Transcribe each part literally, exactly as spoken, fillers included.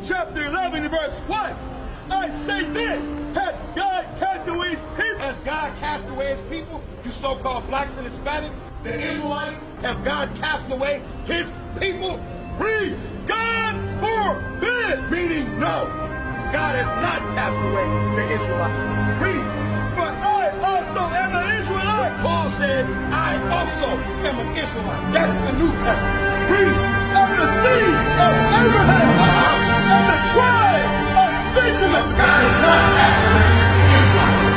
chapter eleven, verse one. I say this, has God cast away his people? Has God cast away his people? You so-called blacks and Hispanics, the Israelites, have God cast away his people? Read, God forbid, meaning no. God has not cast away the Israelites. Read, for I also am an Israelite. Paul said, I also am an Israelite. That's the New Testament. Read, of the seed of Abraham, uh-huh. of the tribe of Benjamin. God has not cast away the Israelites.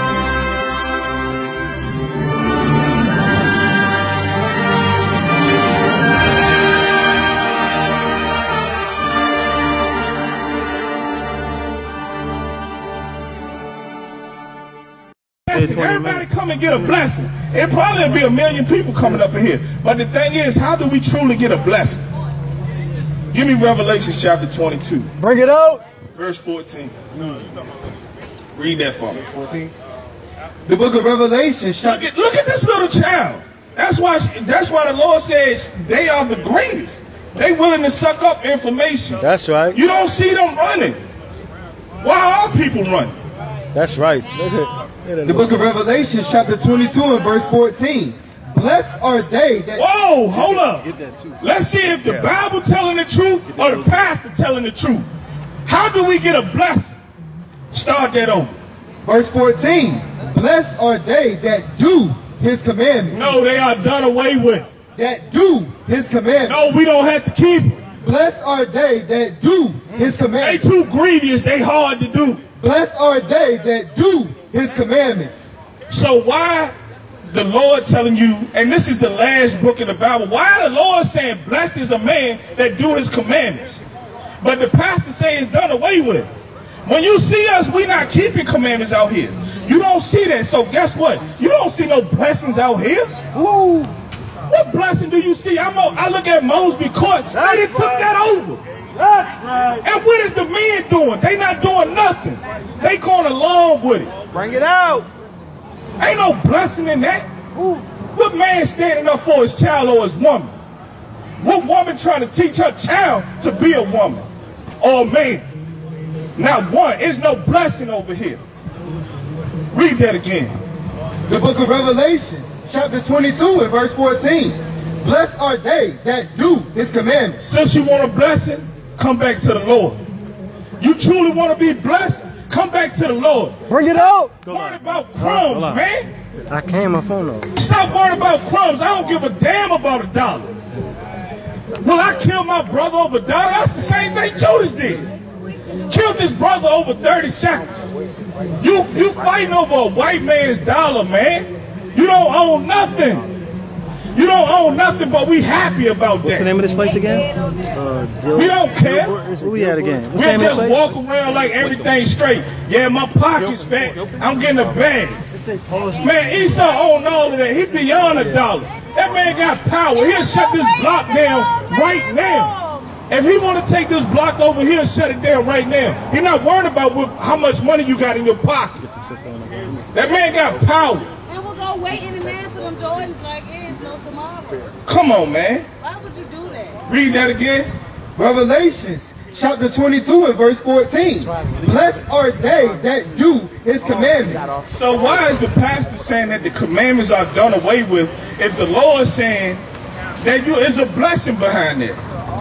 Everybody come and get a blessing. It probably will be a million people coming up in here. But the thing is, how do we truly get a blessing? Give me Revelation chapter twenty-two. Bring it out. Verse fourteen. Read that for me. fourteen. The book of Revelation. Look at, look at this little child. That's why, that's why the Lord says they are the greatest. They willing to suck up information. That's right. You don't see them running. Why are people running? That's right. The book of Revelation, chapter twenty-two and verse fourteen. Blessed are they that... Whoa, hold up. Let's see if the Bible telling the truth or the pastor telling the truth. How do we get a blessing? Start that over. Verse fourteen. Blessed are they that do his commandments. No, they are done away with. That do his commandments. No, we don't have to keep them. Blessed are they that do his commandments. They too grievous, they hard to do. Blessed are they that do his commandments. So why the Lord telling you, and this is the last book in the Bible, why the Lord saying blessed is a man that do his commandments? But the pastor say it's done away with. When you see us, we not keeping commandments out here. You don't see that. So guess what? You don't see no blessings out here. Ooh. What blessing do you see? I'm a, I look at Mosby Court. They took that over. That's right. And what is the men doing? They not doing nothing. They going along with it. Bring it out. Ain't no blessing in that. Ooh. What man standing up for his child or his woman? What woman trying to teach her child to be a woman or a man? Not one. There's no blessing over here. Read that again. The book of Revelation, chapter twenty-two and verse fourteen. Blessed are they that do his commandments. Since you want a blessing, come back to the Lord. You truly want to be blessed, come back to the Lord. Bring it out. Worry about crumbs, man. I can't my phone off. Stop worrying about crumbs. I don't give a damn about a dollar. Will I kill my brother over a dollar? That's the same thing Judas did. Killed his brother over thirty seconds. You, you fighting over a white man's dollar, man. You don't own nothing. You don't own nothing, but we happy about that. What's the name of this place again? Uh, we don't care. Where we at again? We just walk around like everything's straight. Yeah, my pocket's fat. I'm getting a bag. Man, Esau own all of that. He's beyond a dollar. That man got power. He'll shut this block down right now. If he want to take this block over here and shut it down right now, he's not worried about what, how much money you got in your pocket. That man got power. And we'll go wait in the man for them Jordans like it is no tomorrow. Come on, man. Why would you do that? Read that again. Revelations, chapter twenty-two and verse fourteen. Blessed are they that do his commandments. So why is the pastor saying that the commandments are done away with if the Lord is saying that you is a blessing behind it?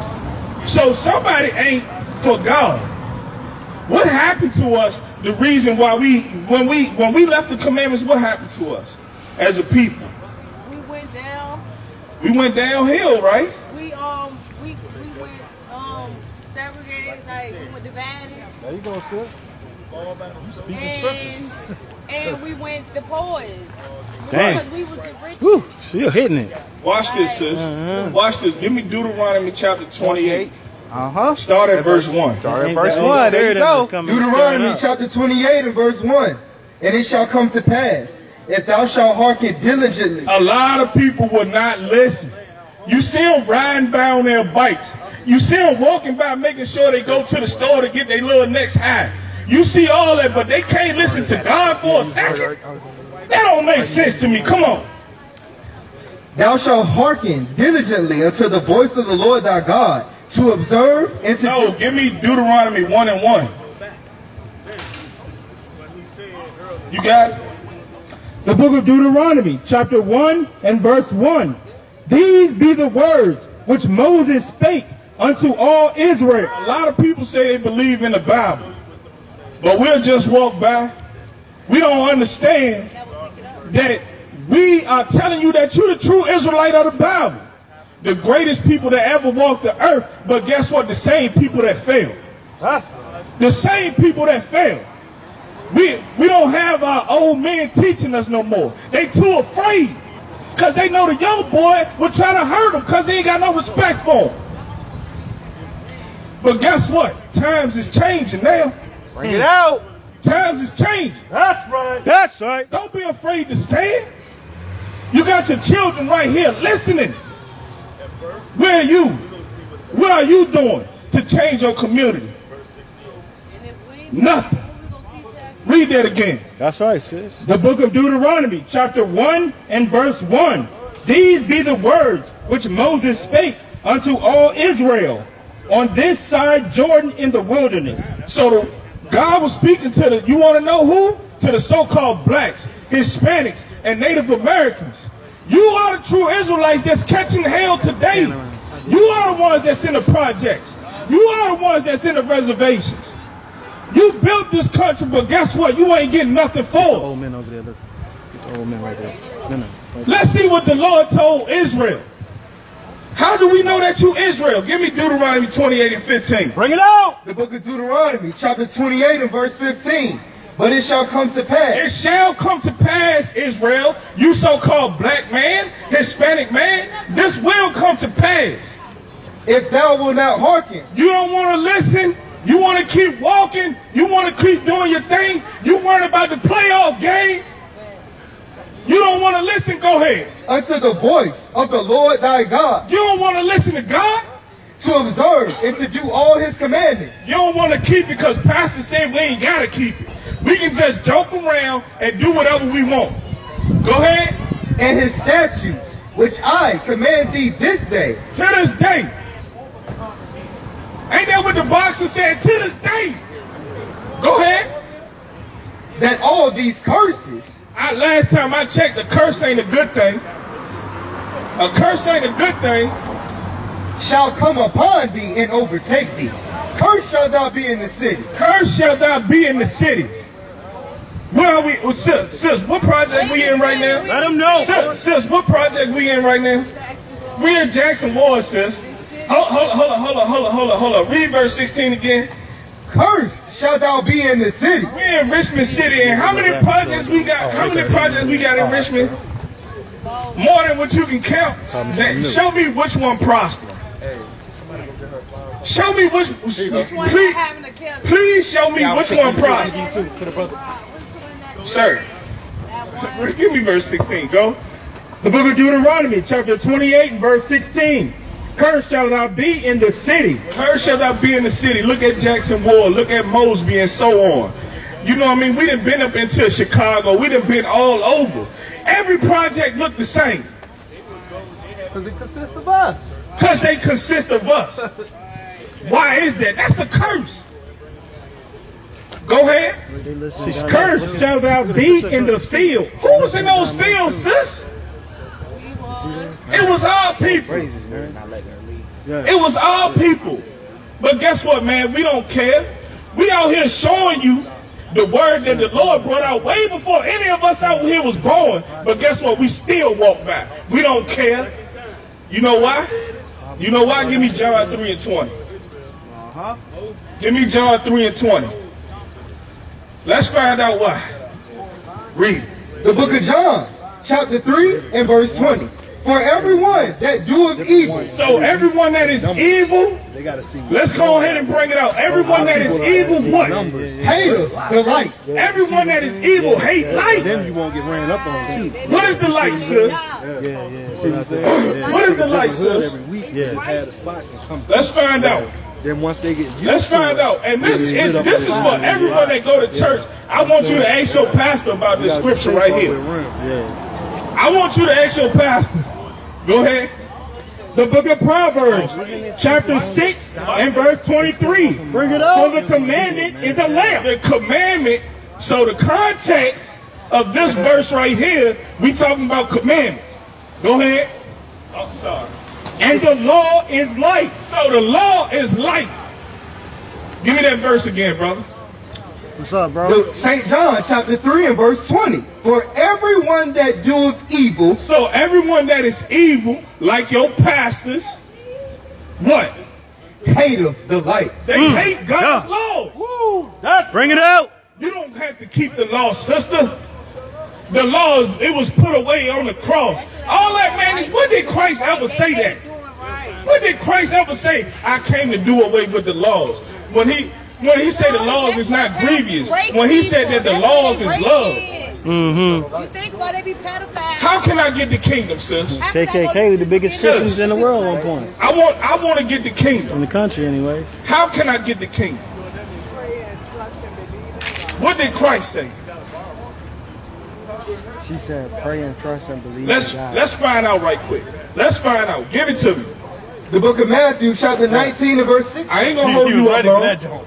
So somebody ain't for God. What happened to us? The reason why we, when we, when we left the commandments, what happened to us as a people? We went down. We went downhill, right? We um, we we went um, segregated, like we were divided. There you go, sis. And, and we went the poets. Dang. Because we was the rich. Woo, you're hitting it. Watch this, sis. Uh-huh. Watch this. Give me Deuteronomy chapter twenty-eight. Uh-huh. Start at verse one. Start at verse one. There you go. Deuteronomy chapter twenty-eight and verse one. And it shall come to pass, if thou shalt hearken diligently. A lot of people will not listen. You see them riding by on their bikes. You see them walking by making sure they go to the store to get their little necks high. You see all that, but they can't listen to God for a second. That don't make sense to me. Come on. Thou shalt hearken diligently unto the voice of the Lord thy God, to observe and to No, do. give me Deuteronomy one and one. You got it? The book of Deuteronomy, chapter one and verse one. These be the words which Moses spake unto all Israel. A lot of people say they believe in the Bible, but we'll just walk by. We don't understand that we are telling you that you're the true Israelite of the Bible. The greatest people that ever walked the earth, but guess what? The same people that failed. The same people that failed. We, we don't have our old men teaching us no more. They too afraid because they know the young boy will try to hurt them because he ain't got no respect for them. But guess what? Times is changing now. Bring it out. Times is changing. That's right. That's right. Don't be afraid to stand. You got your children right here listening. Where are you? What are you doing to change your community? Nothing. Read that again. That's right, sis. The book of Deuteronomy, chapter one and verse one. These be the words which Moses spake unto all Israel on this side Jordan in the wilderness. So the, God was speaking to the, you want to know who? To the so-called blacks, Hispanics, and Native Americans. You are the true Israelites that's catching hell today. You are the ones that's in the projects. You are the ones that's in the reservations. You built this country, but guess what? You ain't getting nothing for it. Old man over there, look. Get the old man right there. No, no. Right. Let's see what the Lord told Israel. How do we know that you Israel? Give me Deuteronomy twenty-eight and fifteen. Bring it out. The book of Deuteronomy, chapter twenty-eight and verse fifteen. But it shall come to pass. It shall come to pass, Israel, you so-called black man, Hispanic man, this will come to pass. If thou wilt not hearken. You don't want to listen. You want to keep walking. You want to keep doing your thing. You worried about the playoff game. You don't want to listen. Go ahead. Unto the voice of the Lord thy God. You don't want to listen to God. To observe and to do all his commandments. You don't want to keep it because Pastor said we ain't got to keep it. We can just jump around and do whatever we want. Go ahead. And his statutes, which I command thee this day. To this day. Ain't that what the boxer said? To this day. Go ahead. That all these curses. I, last time I checked, a curse ain't a good thing. A curse ain't a good thing. Shall come upon thee and overtake thee. Cursed shall thou be in the city. Cursed shall thou be in the city. Where are we? Well, sis, sis, what project we in right now? Let them know. Sis, sis, what project we in right now? We in Jackson Ward, sis. Hold, hold, hold on, hold on, hold on, hold on, hold on. Read verse sixteen again. Cursed shall thou be in the city. We in Richmond City, and how many projects we got? How many projects we got in Richmond? More than what you can count. That, show me which one prosper. Show me which. Which one Please, having a killer? please show me which one prosper. Sir, give me verse sixteen. Go. The book of Deuteronomy, chapter twenty-eight and verse sixteen. Cursed shall thou be in the city. Cursed shall thou be in the city. Look at Jackson Ward. Look at Mosby and so on. You know what I mean? We done been up into Chicago. We done been all over. Every project look the same. Because it consists of us. Because they consist of us. Why is that? That's a curse. Go ahead. Cursed shall thou be in the field. Who was in those fields, sis? It was our people. It was our people. But guess what, man? We don't care. We out here showing you the word that the Lord brought out way before any of us out here was born. But guess what? We still walk by. We don't care. You know why? You know why? Give me John three and twenty. Uh-huh. Give me John three and twenty. Let's find out why. Read. The book of John, chapter three and verse twenty. For everyone that doeth evil. So everyone that is evil, let's go ahead and bring it out. Everyone that is evil, what? Hateth the light. Everyone that is evil hate light. Then you won't get ran up on too. What is the light, sis? Yeah, yeah. See what I'm saying? What is the light, sis? Every week, yeah. Just add the spots and come. Let's find out. Then once they get used Let's find out. And this is this is for everyone that go to church. I want you to ask your pastor about this scripture right here. I want you to ask your pastor. Go ahead. The book of Proverbs, chapter six and verse twenty-three. Bring it up. For the commandment is a lamp. The commandment, so the context of this verse right here, we talking about commandments. Go ahead. Oh, sorry. And the law is light. So the law is light. Give me that verse again, brother. What's up, bro? Saint John chapter three and verse twenty. For everyone that doeth evil. So everyone that is evil, like your pastors, what? Hateth the light. They mm. hate God's yeah. laws. Woo. That's Bring it out. You don't have to keep the law, sister. The laws, it was put away on the cross. All that, man, is what did Christ ever say that? What did Christ ever say? I came to do away with the laws. When he when he said the laws is not grievous, when he said that the laws is love. Mm-hmm. You think about it, be pedophiles. How can I get the kingdom, sis? K K K was the biggest citizens in the world at one point. I want I want to get the kingdom. In the country, anyways. How can I get the kingdom? What did Christ say? She said, pray and trust and believe Let's in God. let's find out right quick. Let's find out. Give it to me. The book of Matthew chapter nineteen and verse sixteen. I ain't gonna hold you up, bro.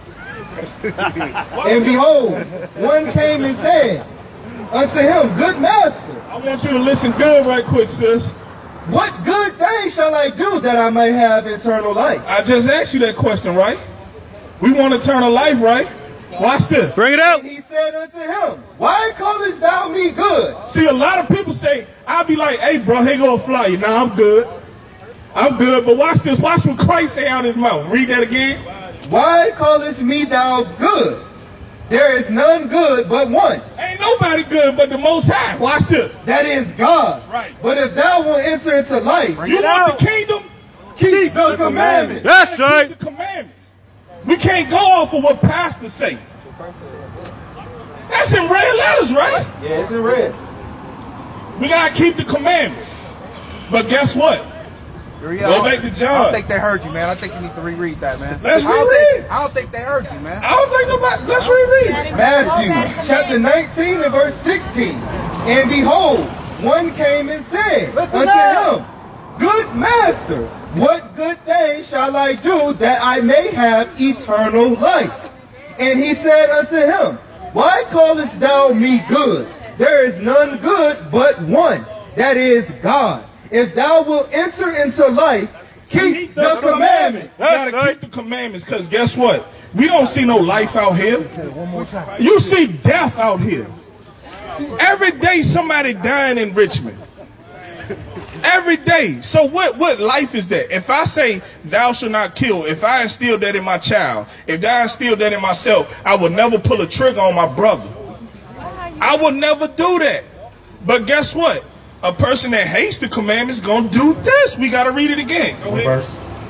And behold, one came and said unto him, Good master. I want you to listen good right quick, sis. What good thing shall I do that I may have eternal life? I just asked you that question, right? We want eternal life, right? Watch this. Bring it out. And he said unto him, Why callest thou me good? See, a lot of people say, I'll be like, hey, bro, here go a flyer. Nah, I'm good. I'm good. But watch this. Watch what Christ say out his mouth. Read that again. Why callest me thou good? There is none good but one. Ain't nobody good but the Most High. Watch this. That is God. Right. But if thou wilt enter into life, You want out. the kingdom? keep the commandments. That's Keep right. the commandments. We can't go off of what pastors say. That's in red letters, right? Yeah, it's in red. We gotta keep the commandments. But guess what? Go back to John. I don't think they heard you, man. I think you need to reread that, man. Let's I don't reread. think, I don't think they heard you, man. I don't think nobody. Let's reread. Matthew chapter nineteen and verse sixteen. And behold, one came and said unto him, Good master, what good thing shall I do that I may have eternal life? And he said unto him, Why callest thou me good? There is none good but one, that is God. If thou wilt enter into life, keep the commandments. You gotta keep the commandments, because guess what? We don't see no life out here. You see death out here. Every day somebody dying in Richmond. Every day. So what, what life is that? If I say thou shalt not kill, if I instill that in my child, if I instill that in myself, I will never pull a trigger on my brother. I will never do that. But guess what? A person that hates the commandments gonna do this. We gotta read it again. Go ahead.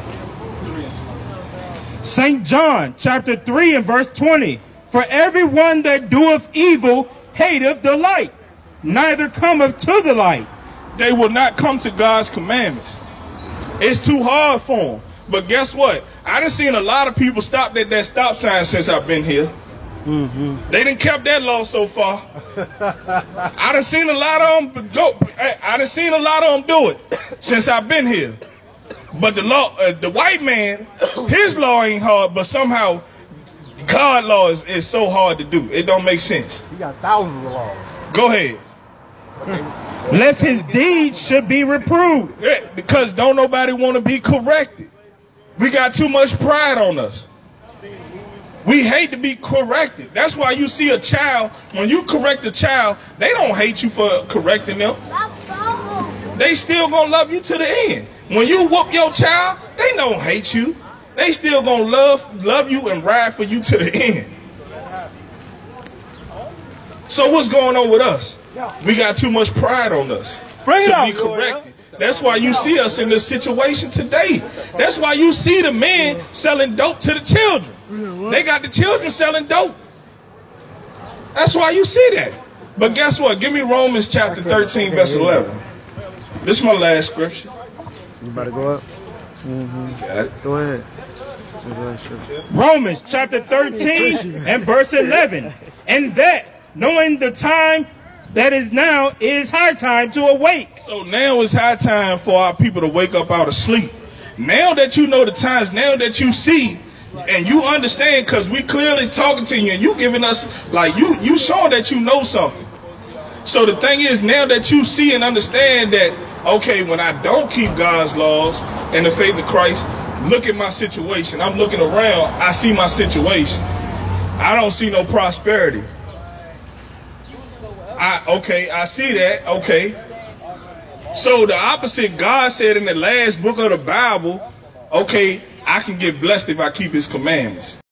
Saint John chapter three and verse twenty. For everyone that doeth evil hateth the light, neither cometh to the light. They will not come to God's commandments. It's too hard for them. But guess what? I done seen a lot of people stop at that stop sign since I've been here. Mm-hmm. They done kept that law so far. I done seen a lot of them go. I done seen a lot of them do it since I've been here. But the law, uh, the white man, his law ain't hard, but somehow God's law is, is so hard to do. It don't make sense. You got thousands of laws. Go ahead. Lest his deeds should be reproved. Yeah, because don't nobody want to be corrected. We got too much pride on us. We hate to be corrected. That's why you see a child, when you correct a child, they don't hate you for correcting them. They still gonna love you to the end. When you whoop your child, they don't hate you. They still gonna love, love you and ride for you to the end. So what's going on with us? We got too much pride on us Bring it to out, be corrected. That's why you see us in this situation today. That's why you see the men selling dope to the children. They got the children selling dope. That's why you see that. But guess what? Give me Romans chapter thirteen, verse eleven. This is my last scripture. You better go up. Mm-hmm. Got it. Go ahead. Romans chapter thirteen and verse eleven. And that, knowing the time that is now it is high time to awake. So now it's high time for our people to wake up out of sleep. Now that you know the times, now that you see and you understand, because we clearly talking to you and you giving us, like, you you showing that you know something. So the thing is, now that you see and understand that, okay, when I don't keep God's laws and the faith of Christ, look at my situation. I'm looking around, I see my situation. I don't see no prosperity. I, okay, I see that, okay. So the opposite, God said in the last book of the Bible, okay, I can get blessed if I keep his commandments.